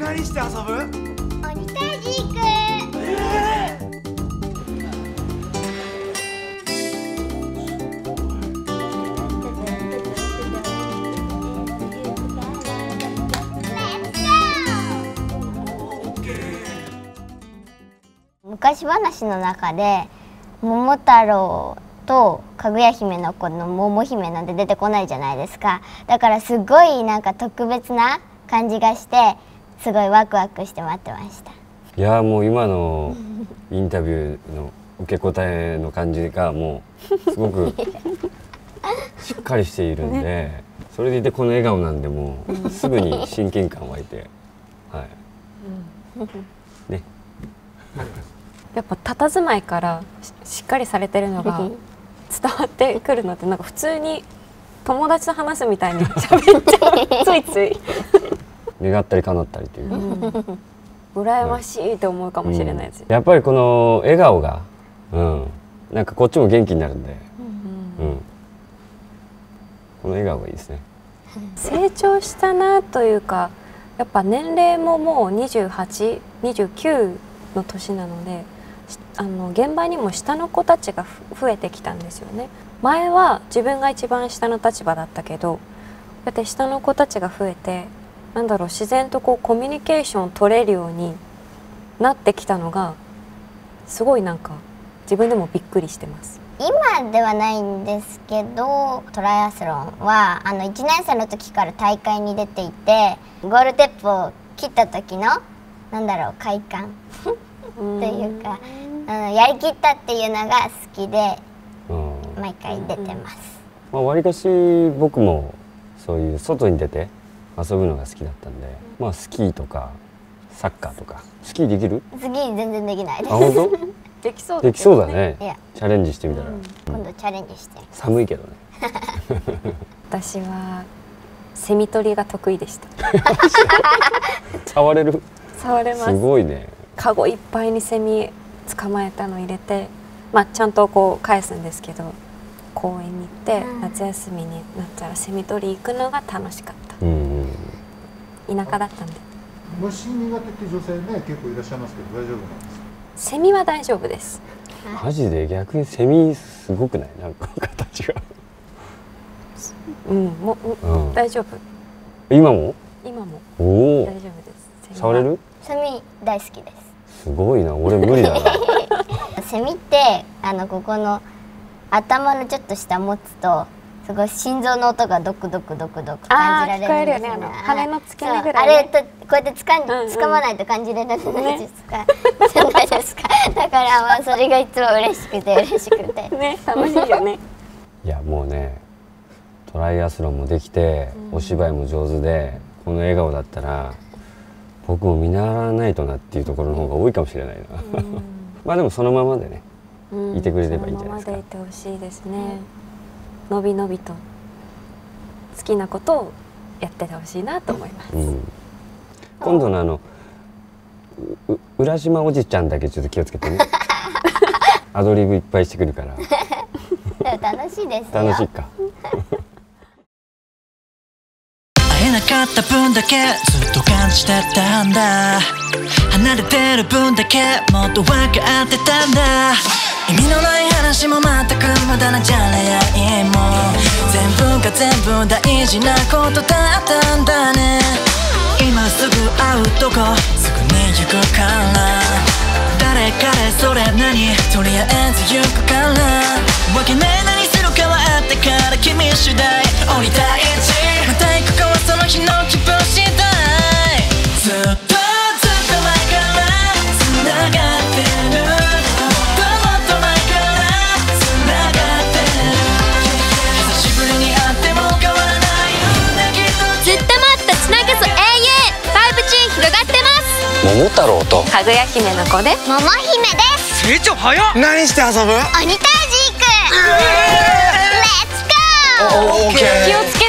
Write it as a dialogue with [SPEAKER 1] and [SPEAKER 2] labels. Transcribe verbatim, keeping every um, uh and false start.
[SPEAKER 1] 何して遊ぶ？
[SPEAKER 2] 鬼退治行く。
[SPEAKER 1] えー
[SPEAKER 2] 昔話の中で桃太郎とかぐや姫の子の桃姫なんて出てこないじゃないですか。だからすごいなんか特別な感じがしてすごいワクワクして待ってました。
[SPEAKER 3] いやもう今のインタビューの受け答えの感じがもうすごくしっかりしているんで、ね、それでいてこの笑顔なんでもうすぐに親近感湧いて、はい、ね。
[SPEAKER 4] やっぱ佇まいからしっかりされてるのが伝わってくるのってなんか普通に友達と話すみたいに喋っちゃうついつい
[SPEAKER 3] 願ったり叶ったりというか、うん、
[SPEAKER 4] 羨ましいって思うかもしれないです、
[SPEAKER 3] うん、やっぱりこの笑顔が、うん、なんかこっちも元気になるんで、うんうん、この笑顔がいいですね。
[SPEAKER 4] 成長したなというかやっぱ年齢ももうにじゅうはち、にじゅうきゅうの年なのであの現場にも下の子たちが増えてきたんですよね。前は自分が一番下の立場だったけどこうやって下の子たちが増えてなんだろう自然とこうコミュニケーションを取れるようになってきたのがすごいなんか自分でもびっくりしてます。
[SPEAKER 2] 今ではないんですけどトライアスロンはあのいちねん生の時から大会に出ていてゴールテープを切った時のなんだろう快感というかあのやりきったっていうのが好きで毎回出てます。
[SPEAKER 3] まあ、わりかし僕もそういう外に出て遊ぶのが好きだったんで、まあスキーとかサッカーとかスキーできる？
[SPEAKER 2] スキー全然できないです。
[SPEAKER 3] あ、本当？
[SPEAKER 4] できそうだ、ね、
[SPEAKER 3] できそうだね。チャレンジしてみたら、うん、
[SPEAKER 2] 今度チャレンジして。
[SPEAKER 3] 寒いけどね。
[SPEAKER 4] 私はセミ取りが得意でした。
[SPEAKER 3] 触れる？
[SPEAKER 4] 触れます。
[SPEAKER 3] すごいね。
[SPEAKER 4] カゴいっぱいにセミ捕まえたの入れて、まあちゃんとこう返すんですけど、公園に行って、うん、夏休みになったらセミ取り行くのが楽しかった。うん、田舎だったんで。
[SPEAKER 5] 虫苦手って女性ね結構いらっしゃいますけど大丈夫なんですか？
[SPEAKER 4] セミは大丈夫です。
[SPEAKER 3] マジで逆にセミすごくない？なんか形が。
[SPEAKER 4] うん、もう、うん、大丈夫。
[SPEAKER 3] 今も？
[SPEAKER 4] 今も。
[SPEAKER 3] おお。
[SPEAKER 4] 大丈夫です。
[SPEAKER 3] 触れる？
[SPEAKER 2] セミ大好きです。
[SPEAKER 3] すごいな、俺無理だな。
[SPEAKER 2] セミってあのここの頭のちょっと下持つとすごい心臓の音がドクドクドクドク感じられるんですよね。
[SPEAKER 4] 羽の付け根ぐらい、ね、
[SPEAKER 2] あれとこうやってつかん、うんうん、掴まないと感じれないじゃないですか。じゃないですか。だからまあそれがいつも嬉しくて嬉しくて。
[SPEAKER 4] ね、楽しいよね。
[SPEAKER 3] いやもうね、トライアスロンもできて、うん、お芝居も上手でこの笑顔だったら僕も見習わないとなっていうところの方が多いかもしれないな。うん、まあでもそのままでね、うん、いてくれればいいんじゃないですか。
[SPEAKER 4] そのままでいてほしいですね。のびのびと好きなことをやっててほしいなと思います。うん、
[SPEAKER 3] 今度のあの浦島おじちゃんだけちょっと気をつけてね。アドリブいっぱいしてくるから。
[SPEAKER 2] 楽しいですよ。
[SPEAKER 3] 楽しいか。
[SPEAKER 6] 会えなかった分だけずっと感じてたんだ。離れてる分だけもっと分かってたんだ。意味のない話も全く無駄なじゃれ合いも全部が全部大事なことだったんだね。今すぐ会うとこすぐに行くから誰彼それ何とりあえず行くからわけない何するかはあってから君次第降りたいしまた行くかはその日の気分次第ずっとずっと前から繋がってる
[SPEAKER 3] 桃太郎と
[SPEAKER 4] かぐや姫の子で
[SPEAKER 2] 桃姫です。
[SPEAKER 1] 成長早っ。何して遊ぶ？
[SPEAKER 2] 鬼退治行く。レッツゴー。
[SPEAKER 1] オッケー。
[SPEAKER 4] 気をつけ